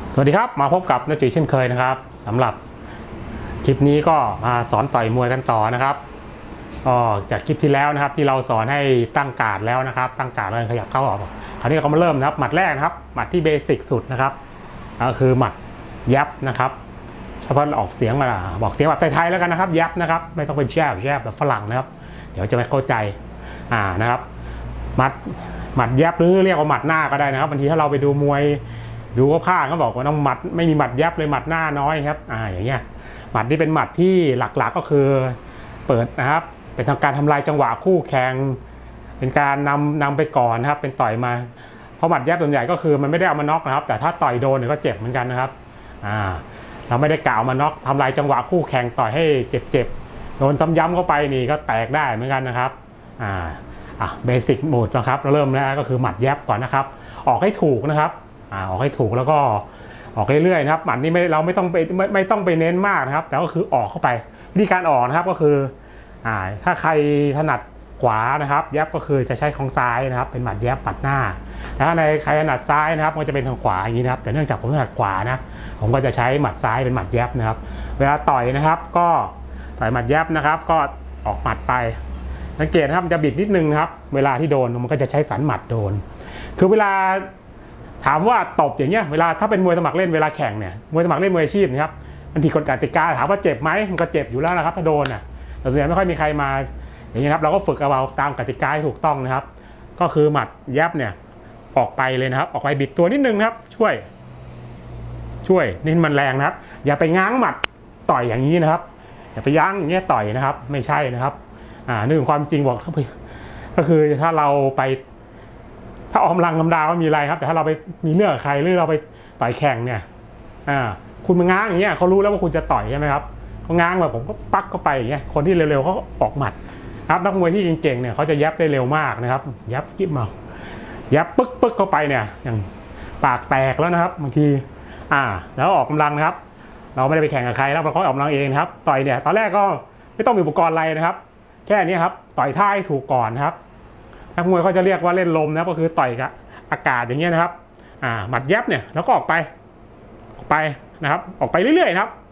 สวัสดีครับมาพบกับน้าจุ๋ยเช่นเคยนะครับสำหรับคลิปนี้ก็มาสอนต่อยมวยกันต่อนะครับจากคลิปที่แล้วนะครับที่เราสอนให้ตั้งการ์ดแล้วนะครับตั้งการ์ดแล้วขยับเข้าออกคราวนี้เราก็มาเริ่มนะครับหมัดแรกนะครับหมัดที่เบสิกสุดนะครับก็คือหมัดยับนะครับเฉพาะออกเสียงมาบอกเสียงแบบไทยๆแล้วกันนะครับยับนะครับไม่ต้องเป็นแช่แบบฝรั่งนะครับเดี๋ยวจะไม่เข้าใจนะครับหมัดยับหรือเรียกว่าหมัดหน้าก็ได้นะครับบางทีถ้าเราไปดูมวยดูก็พลาดเขาบอกว่าต้องหมัดไม่มีหมัดยับเลยหมัดหน้าน้อยครับอย่างเงี้ยหมัดที่เป็นหมัดที่หลักๆก็คือเปิดนะครับเป็นทางการทำลายจังหวะคู่แข่งเป็นการนำไปก่อนนะครับเป็นต่อยมาเพราะหมัดยับส่วนใหญ่ก็คือมันไม่ได้เอามาน็อกนะครับแต่ถ้าต่อยโดนเนี่ยก็เจ็บเหมือนกันนะครับเราไม่ได้กล่าวมาน็อกทำลายจังหวะคู่แข่งต่อยให้เจ็บโดนย้ำเข้าไปนี่ก็แตกได้เหมือนกันนะครับเบสิกโหมดนะครับเราเริ่มแล้วก็คือหมัดยับก่อนนะครับออกให้ถูกนะครับออกให้ถูกแล้วก็ออกเรื่อยๆนะครับหมัดนี้เราไม่ต้องไปเน้นมากนะครับแต่ก็คือออกเข้าไปวิธีการออกนะครับก็คือถ้าใครถนัดขวานะครับยับก็คือจะใช้ของซ้ายนะครับเป็นหมัดยับปัดหน้าถ้าในใครถนัดซ้ายนะครับก็จะเป็นทางขวาอย่างนี้นะครับแต่เนื่องจากผมถนัดขวานะผมก็จะใช้หมัดซ้ายเป็นหมัดยับนะครับเวลาต่อยนะครับก็ต่อยหมัดยับนะครับก็ออกหมัดไปสังเกตนะครับมันจะบิดนิดนึงนะครับเวลาที่โดนมันก็จะใช้สันหมัดโดนคือเวลาถามว่าตบอย่างเงี้ยเวลาถ้าเป็นมวยสมัครเล่นเวลาแข่งเนี่ยมวยสมัครเล่นมวยอาชีพนะครับมันผิดกฎกติกาถามว่าเจ็บไหมมันก็เจ็บอยู่แล้วนะครับถ้าโดนแต่ส่วนใหญ่ไม่ค่อยมีใครมาอย่างนี้ครับเราก็ฝึกเอาตามกติกาให้ถูกต้องนะครับก็คือหมัดยับเนี่ยออกไปเลยนะครับออกไปบิดตัวนิดนึงนะครับช่วยนี่มันแรงนะครับอย่าไปง้างหมัดต่อยอย่างนี้นะครับอย่าไปยั้งอย่างเงี้ยต่อยนะครับไม่ใช่นะครับนึกถึงความจริงบอกก็คือถ้าเราไปถ้าออกกำลังธรรมดาก็มีอะไรครับแต่ถ้าเราไปมีเรื่องกับใครหรือเราไปต่อยแข่งเนี่ยคุณมาง้างอย่างเงี้ยเขารู้แล้วว่าคุณจะต่อยใช่ไหมครับเขาง้างแบบผมก็ปักเข้าไปอย่างเงี้ยคนที่เร็วๆเขาออกหมัดครับนักมวยที่เก่งๆเนี่ยเขาจะยับได้เร็วมากนะครับยับกิ๊บมายับปึ๊กเข้าไปเนี่ยอย่างปากแตกแล้วนะครับบางทีแล้วออกกำลังนะครับเราไม่ได้ไปแข่งกับใครแล้วเราก็ออกกำลังเองนะครับต่อยเนี่ยตอนแรกก็ไม่ต้องมีอุปกรณ์อะไรนะครับแค่นี้ครับต่อยท่าให้ถูกก่อนนะครับนักมวยเขาจะเรียกว่าเล่นลมนะก็คือต่อยกับอากาศอย่างเงี้ยนะครับหมัดยับเนี่ยแล้วก็ออกไปนะครับออกไปเรื่อยๆนะครับ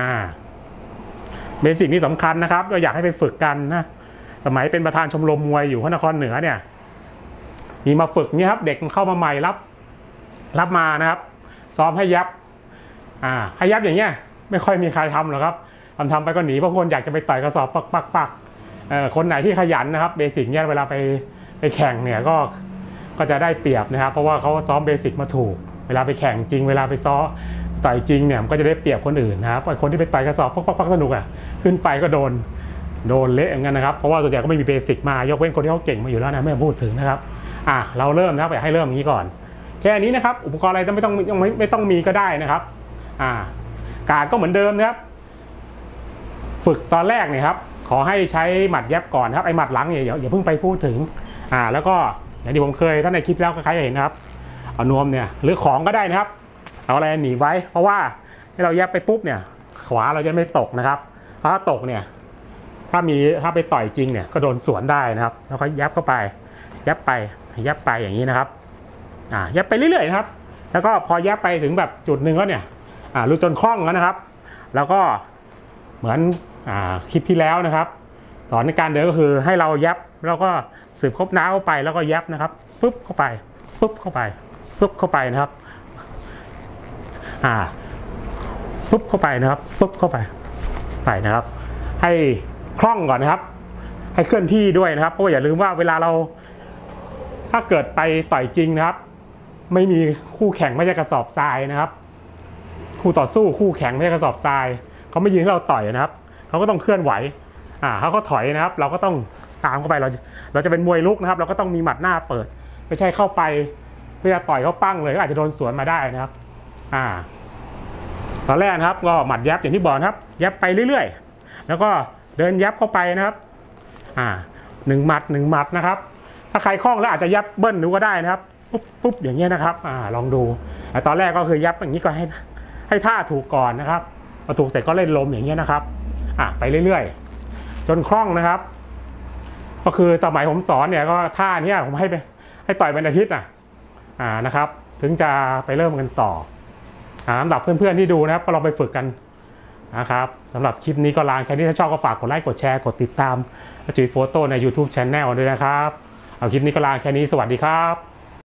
เบสิกนี่สำคัญนะครับก็อยากให้ไปฝึกกันนะสมัยเป็นประธานชมรมมวยอยู่พระนครเหนือเนี่ยมีมาฝึกเนี่ยครับเด็กเข้ามาใหม่รับมานะครับซ้อมให้ยับให้ยับอย่างเงี้ยไม่ค่อยมีใครทำหรอกครับทำไปก็หนีเพราะคนอยากจะไปต่อยกระสอบปักคนไหนที่ขยันนะครับเบสิกเนี่ยเวลาไปแข่งเนี่ยก็จะได้เปรียบนะครับเพราะว่าเขาซ้อมเบสิกมาถูกเวลาไปแข่งจริงเวลาไปซ้อมต่อยจริงเนี่ยมันก็จะได้เปรียบคนอื่นนะครับคนที่ไปต่อยกระสอบปักสนุกขึ้นไปก็โดนเละอย่างนั้นนะครับเพราะว่าส่วนใหญ่ก็ไม่มีเบสิกมายกเว้นคนที่เขาเก่งมาอยู่แล้วนะไม่พูดถึงนะครับเราเริ่มนะครับอยากให้เริ่มอย่างนี้ก่อนแค่นี้นะครับอุปกรณ์อะไรไม่ต้องมีก็ได้นะครับการก็เหมือนเดิมนะครับฝึกตอนแรกเนี่ยครับขอให้ใช้หมัดยับก่อนครับไอ้หมัดหลังเนี่ยอย่าเพิ่งไปพูดถึงแล้วก็อย่างที่ผมเคยท่านในคลิปแล้วก็ใครเห็นนะครับเอานวมเนี่ยหรือของก็ได้นะครับเอาอะไรหนีไว้เพราะว่าให้เรายับไปปุ๊บเนี่ยขวาเราจะไม่ตกนะครับถ้าตกเนี่ยถ้าไปต่อยจริงเนี่ยก็โดนสวนได้นะครับแล้วก็ยับเข้าไปยับไปอย่างนี้นะครับยับไปเรื่อยๆนะครับแล้วก็พอยับไปถึงแบบจุดหนึ่งแล้วเนี่ยรู้จนคล่องแล้วนะครับแล้วก็เหมือนคลิปที่แล้วนะครับสอนในการเดินก็คือให้เรายับแล้วก็สืบครบน้าเข้าไปแล้วก็ยับนะครับปุ๊บเข้าไปปุ๊บเข้าไปปุ๊บเข้าไปนะครับปุ๊บเข้าไปนะครับปุ๊บเข้าไปนะครับให้คล่องก่อนนะครับให้เคลื่อนที่ด้วยนะครับเพราะอย่าลืมว่าเวลาเราถ้าเกิดไปต่อยจริงนะครับไม่มีคู่แข่งไม่ใช่กระสอบทรายนะครับคู่ต่อสู้คู่แข่งไม่ใช่กระสอบทรายเขาไม่ยืนให้เราต่อยนะครับเขาก็ต้องเคลื่อนไหวเขาก็ถอยนะครับเราก็ต้องตามเข้าไปเราจะเป็นมวยลุกนะครับเราก็ต้องมีหมัดหน้าเปิดไม่ใช่เข้าไปเพื่อต่อยเขาปั้งเลยก็อาจจะโดนสวนมาได้นะครับตอนแรกนะครับก็หมัดยับอย่างที่บอกครับยับไปเรื่อยๆแล้วก็เดินยับเข้าไปนะครับหนึ่งหมัดนะครับถ้าใครคล่องแล้วอาจจะยับเบิ้ลดูก็ได้นะครับปุ๊บอย่างเงี้ยนะครับลองดูตอนแรกก็คือยับอย่างนี้ก็ให้ท่าถูกก่อนนะครับพอถูกเสร็จก็เล่นลมอย่างเงี้ยนะครับไปเรื่อยๆจนคล่องนะครับก็คือสมัยผมสอนเนี่ยก็ท่านี้ผมให้ต่อยเป็นอาทิตย์นะครับถึงจะไปเริ่มกันต่อสำหรับเพื่อนๆที่ดูนะครับก็ลองไปฝึกกันนะครับสำหรับคลิปนี้ก็ลาแค่นี้ถ้าชอบก็ฝากกดไลค์กดแชร์กดติดตามจุ๋ยโฟโต้ใน YouTube Channel ด้วยนะครับเอาคลิปนี้ก็ลาแค่นี้สวัสดีครับ